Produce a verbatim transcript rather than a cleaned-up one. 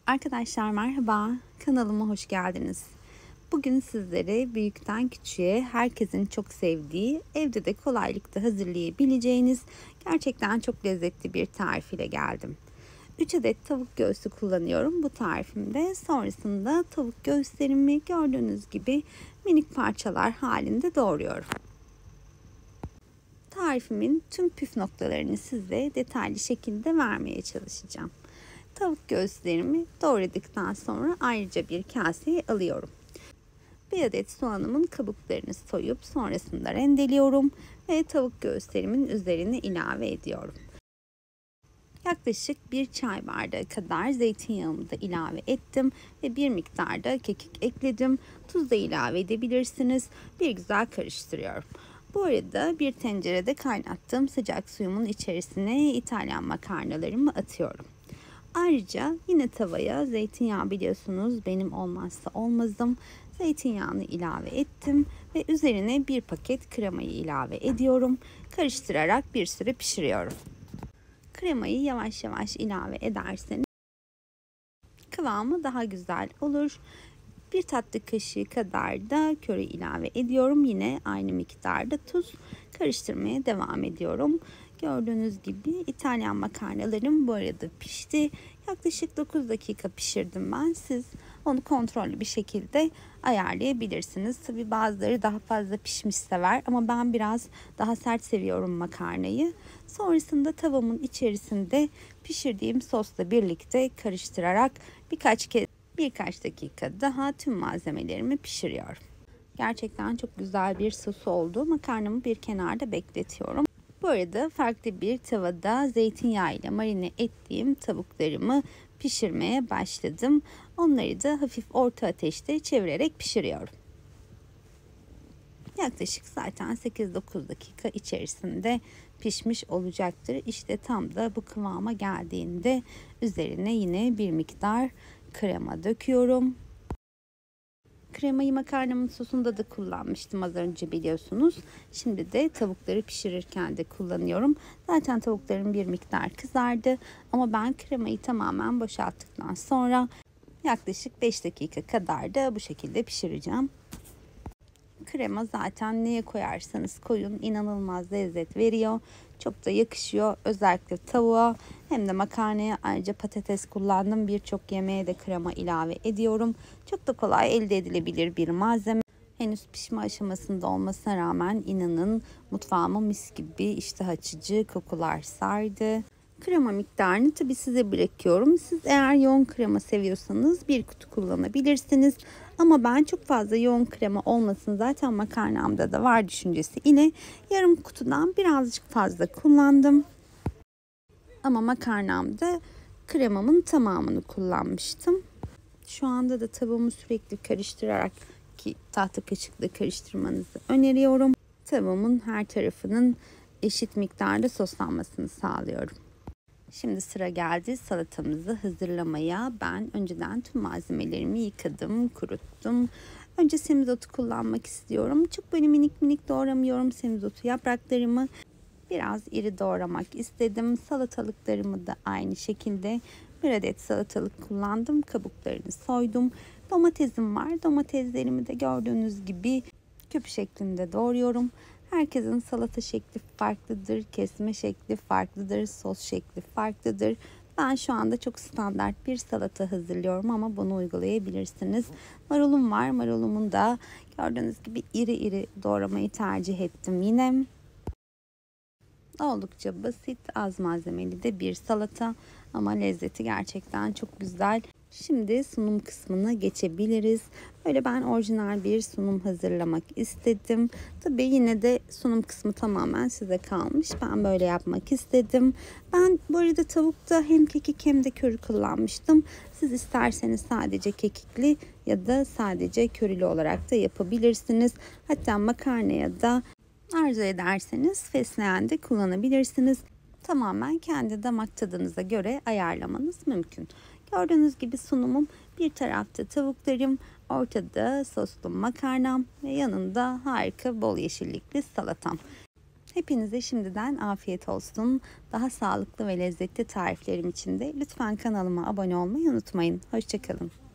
Arkadaşlar merhaba, kanalıma hoş geldiniz. Bugün sizlere büyükten küçüğe herkesin çok sevdiği, evde de kolaylıkla hazırlayabileceğiniz gerçekten çok lezzetli bir tarif ile geldim. üç adet tavuk göğsü kullanıyorum bu tarifimde. Sonrasında tavuk göğüslerimi gördüğünüz gibi minik parçalar halinde doğruyorum. Tarifimin tüm püf noktalarını size detaylı şekilde vermeye çalışacağım. Tavuk göğüslerimi doğradıktan sonra ayrıca bir kaseye alıyorum. Bir adet soğanımın kabuklarını soyup sonrasında rendeliyorum ve tavuk göğüslerimin üzerine ilave ediyorum. Yaklaşık bir çay bardağı kadar zeytinyağımı da ilave ettim ve bir miktar da kekik ekledim. Tuz da ilave edebilirsiniz. Bir güzel karıştırıyorum. Bu arada bir tencerede kaynattığım sıcak suyumun içerisine İtalyan makarnalarımı atıyorum. Ayrıca yine tavaya zeytinyağı, biliyorsunuz benim olmazsa olmazım, zeytinyağını ilave ettim ve üzerine bir paket kremayı ilave ediyorum. Karıştırarak bir süre pişiriyorum. Kremayı yavaş yavaş ilave ederseniz kıvamı daha güzel olur. Bir tatlı kaşığı kadar da köri ilave ediyorum. Yine aynı miktarda tuz. Karıştırmaya devam ediyorum. Gördüğünüz gibi İtalyan makarnalarım bu arada pişti. Yaklaşık dokuz dakika pişirdim ben. Siz onu kontrollü bir şekilde ayarlayabilirsiniz. Tabii bazıları daha fazla pişmiş sever ama ben biraz daha sert seviyorum makarnayı. Sonrasında tavamın içerisinde pişirdiğim sosla birlikte karıştırarak birkaç kez birkaç dakika daha tüm malzemelerimi pişiriyorum. Gerçekten çok güzel bir sos oldu. Makarnamı bir kenarda bekletiyorum. Bu arada farklı bir tavada zeytinyağı ile marine ettiğim tavuklarımı pişirmeye başladım. Onları da hafif orta ateşte çevirerek pişiriyorum. Yaklaşık zaten sekiz dokuz dakika içerisinde pişmiş olacaktır. İşte tam da bu kıvama geldiğinde üzerine yine bir miktar krema döküyorum. Kremayı makarnamın sosunda da kullanmıştım az önce, biliyorsunuz. Şimdi de tavukları pişirirken de kullanıyorum. Zaten tavuklarım bir miktar kızardı ama ben kremayı tamamen boşalttıktan sonra yaklaşık beş dakika kadar da bu şekilde pişireceğim. Krema zaten neye koyarsanız koyun inanılmaz lezzet veriyor. Çok da yakışıyor. Özellikle tavuğa hem de makarnaya. Ayrıca patates kullandım. Birçok yemeğe de krema ilave ediyorum. Çok da kolay elde edilebilir bir malzeme. Henüz pişme aşamasında olmasına rağmen inanın mutfağıma mis gibi iştah açıcı kokular sardı. Krema miktarını tabii size bırakıyorum. Siz eğer yoğun krema seviyorsanız bir kutu kullanabilirsiniz. Ama ben çok fazla yoğun krema olmasın, zaten makarnamda da var düşüncesi ile yarım kutudan birazcık fazla kullandım. Ama makarnamda kremamın tamamını kullanmıştım. Şu anda da tavuğumu sürekli karıştırarak, ki tahta kaşıkla karıştırmanızı öneriyorum, tavuğumun her tarafının eşit miktarda soslanmasını sağlıyorum. Şimdi sıra geldi salatamızı hazırlamaya. Ben önceden tüm malzemelerimi yıkadım, kuruttum. Önce semizotu kullanmak istiyorum. Çok böyle minik minik doğramıyorum semizotu yapraklarımı. Biraz iri doğramak istedim. Salatalıklarımı da aynı şekilde bir adet salatalık kullandım. Kabuklarını soydum. Domatesim var. Domateslerimi de gördüğünüz gibi küp şeklinde doğruyorum. Herkesin salata şekli farklıdır, kesme şekli farklıdır, sos şekli farklıdır. Ben şu anda çok standart bir salata hazırlıyorum ama bunu uygulayabilirsiniz. Marulum var. Marulumun da gördüğünüz gibi iri iri doğramayı tercih ettim yine. Oldukça basit, az malzemeli de bir salata ama lezzeti gerçekten çok güzel. Şimdi sunum kısmına geçebiliriz. Böyle ben orijinal bir sunum hazırlamak istedim. Tabii yine de sunum kısmı tamamen size kalmış. Ben böyle yapmak istedim. Ben bu arada tavukta hem kekik hem de köri kullanmıştım. Siz isterseniz sadece kekikli ya da sadece körili olarak da yapabilirsiniz. Hatta makarnaya da arzu ederseniz fesleğen de kullanabilirsiniz. Tamamen kendi damak tadınıza göre ayarlamanız mümkün. Gördüğünüz gibi sunumum, bir tarafta tavuklarım, ortada soslu makarnam ve yanında harika bol yeşillikli salatam. Hepinize şimdiden afiyet olsun. Daha sağlıklı ve lezzetli tariflerim için de lütfen kanalıma abone olmayı unutmayın. Hoşça kalın.